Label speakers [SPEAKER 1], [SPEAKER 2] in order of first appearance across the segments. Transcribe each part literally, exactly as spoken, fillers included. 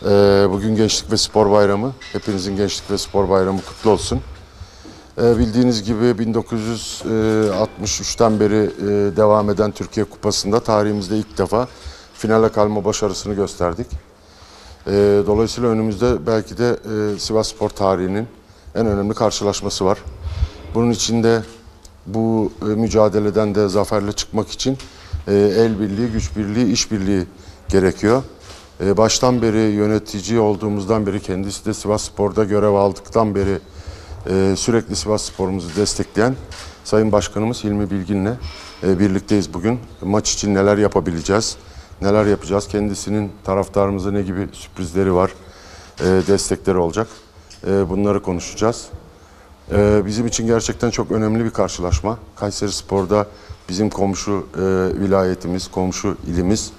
[SPEAKER 1] Bugün Gençlik ve Spor Bayramı. Hepinizin Gençlik ve Spor Bayramı kutlu olsun. Bildiğiniz gibi bin dokuz yüz altmış üçten beri devam eden Türkiye Kupası'nda tarihimizde ilk defa finale kalma başarısını gösterdik. Dolayısıyla önümüzde belki de Sivasspor tarihinin en önemli karşılaşması var. Bunun için de bu mücadeleden de zaferle çıkmak için el birliği, güç birliği, iş birliği gerekiyor. Baştan beri yönetici olduğumuzdan beri, kendisi de Sivasspor'da görev aldıktan beri sürekli Sivasspor'umuzu destekleyen Sayın Başkanımız Hilmi Bilgin'le birlikteyiz bugün. Maç için neler yapabileceğiz, neler yapacağız, kendisinin taraftarımıza ne gibi sürprizleri var, destekleri olacak. Bunları konuşacağız. Bizim için gerçekten çok önemli bir karşılaşma. Kayserispor'da bizim komşu vilayetimiz, komşu ilimiz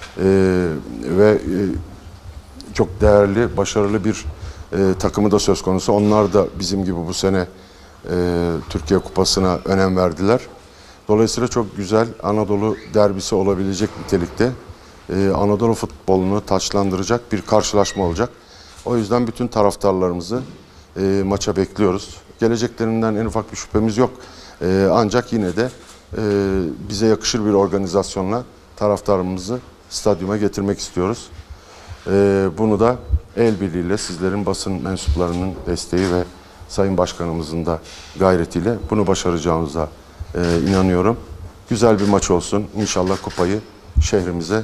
[SPEAKER 1] ve çok değerli, başarılı bir takımı da söz konusu. Onlar da bizim gibi bu sene Türkiye Kupası'na önem verdiler. Dolayısıyla çok güzel Anadolu derbisi olabilecek nitelikte Anadolu futbolunu taçlandıracak bir karşılaşma olacak. O yüzden bütün taraftarlarımızı maça bekliyoruz. Geleceklerinden en ufak bir şüphemiz yok. Ancak yine de bize yakışır bir organizasyonla taraftarımızı stadyuma getirmek istiyoruz. Bunu da el birliğiyle, sizlerin, basın mensuplarının desteği ve Sayın Başkanımızın da gayretiyle bunu başaracağımıza inanıyorum. Güzel bir maç olsun. İnşallah kupayı şehrimize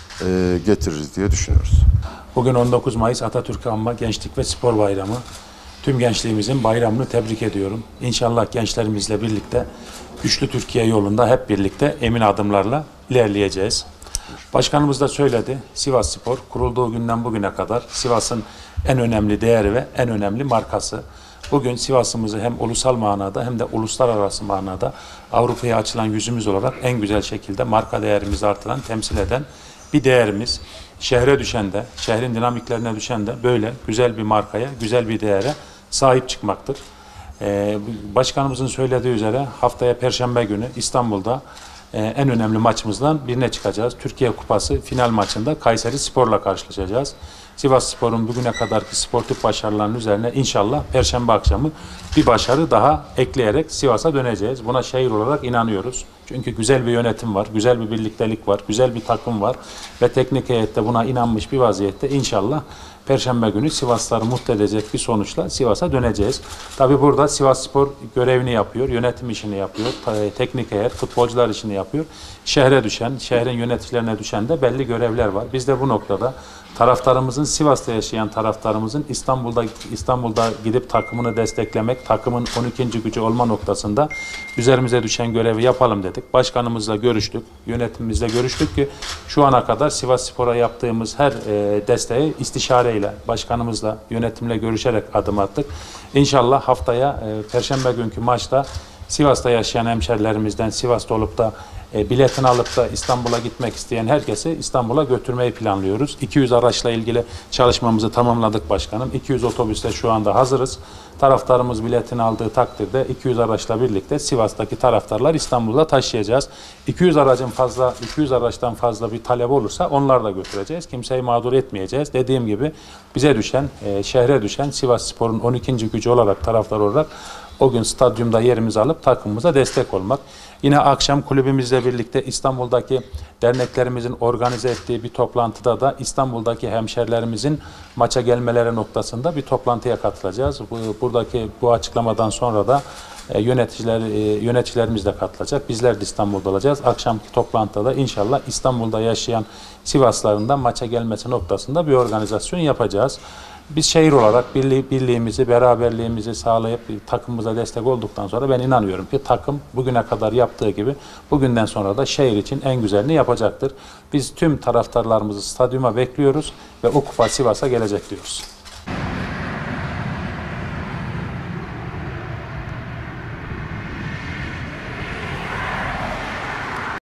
[SPEAKER 1] getiririz diye düşünüyoruz.
[SPEAKER 2] Bugün on dokuz Mayıs Atatürk Anma Gençlik ve Spor Bayramı. Tüm gençliğimizin bayramını tebrik ediyorum. İnşallah gençlerimizle birlikte güçlü Türkiye yolunda hep birlikte emin adımlarla ilerleyeceğiz. Başkanımız da söyledi, Sivasspor kurulduğu günden bugüne kadar Sivas'ın en önemli değeri ve en önemli markası. Bugün Sivas'ımızı hem ulusal manada hem de uluslararası manada Avrupa'ya açılan yüzümüz olarak en güzel şekilde marka değerimizi artıran, temsil eden bir değerimiz. Şehre düşen de, şehrin dinamiklerine düşen de böyle güzel bir markaya, güzel bir değere sahip çıkmaktır. Ee, başkanımızın söylediği üzere haftaya Perşembe günü İstanbul'da e, en önemli maçımızdan birine çıkacağız. Türkiye Kupası final maçında Kayserispor'la karşılaşacağız. Sivasspor'un bugüne kadarki sportif başarılarının üzerine inşallah Perşembe akşamı bir başarı daha ekleyerek Sivas'a döneceğiz. Buna şehir olarak inanıyoruz. Çünkü güzel bir yönetim var, güzel bir birliktelik var, güzel bir takım var ve teknik heyette buna inanmış bir vaziyette inşallah Perşembe günü Sivasları mutlu edecek bir sonuçla Sivas'a döneceğiz. Tabi burada Sivasspor görevini yapıyor, yönetim işini yapıyor, teknik heyet, futbolcular işini yapıyor. Şehre düşen, şehrin yöneticilerine düşen de belli görevler var. Biz de bu noktada taraftarımızın, Sivas'ta yaşayan taraftarımızın İstanbul'da İstanbul'da gidip takımını desteklemek, takımın on ikinci gücü olma noktasında üzerimize düşen görevi yapalım dedik. Başkanımızla görüştük, yönetimimizle görüştük ki şu ana kadar Sivasspor'a yaptığımız her e, desteği istişareyle, başkanımızla, yönetimle görüşerek adım attık. İnşallah haftaya e, Perşembe günkü maçta Sivas'ta yaşayan hemşerilerimizden, Sivas'ta olup da e, biletini alıp da İstanbul'a gitmek isteyen herkesi İstanbul'a götürmeyi planlıyoruz. iki yüz araçla ilgili çalışmamızı tamamladık başkanım. iki yüz otobüste şu anda hazırız. Taraftarımız biletini aldığı takdirde iki yüz araçla birlikte Sivas'taki taraftarlar İstanbul'a taşıyacağız. iki yüz aracın fazla, iki yüz araçtan fazla bir talep olursa onları da götüreceğiz. Kimseyi mağdur etmeyeceğiz. Dediğim gibi bize düşen, e, şehre düşen Sivasspor'un on ikinci gücü olarak, taraftar olarak o gün stadyumda yerimizi alıp takımımıza destek olmak. Yine akşam kulübümüzle birlikte İstanbul'daki derneklerimizin organize ettiği bir toplantıda da İstanbul'daki hemşerilerimizin maça gelmeleri noktasında bir toplantıya katılacağız. Buradaki bu açıklamadan sonra da yöneticiler yöneticilerimiz de katılacak. Bizler de İstanbul'da olacağız. Akşamki toplantıda da inşallah İstanbul'da yaşayan Sivaslıların da maça gelmesi noktasında bir organizasyon yapacağız. Biz şehir olarak birliği, birliğimizi, beraberliğimizi sağlayıp takımımıza destek olduktan sonra ben inanıyorum ki takım bugüne kadar yaptığı gibi bugünden sonra da şehir için en güzelini yapacaktır. Biz tüm taraftarlarımızı stadyuma bekliyoruz ve o kupa Sivas'a gelecek diyoruz.